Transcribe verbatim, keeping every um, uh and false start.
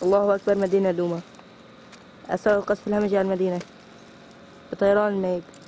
الله أكبر. مدينة دوما. أسرع القذف الهمجي على المدينة بطيران الميج.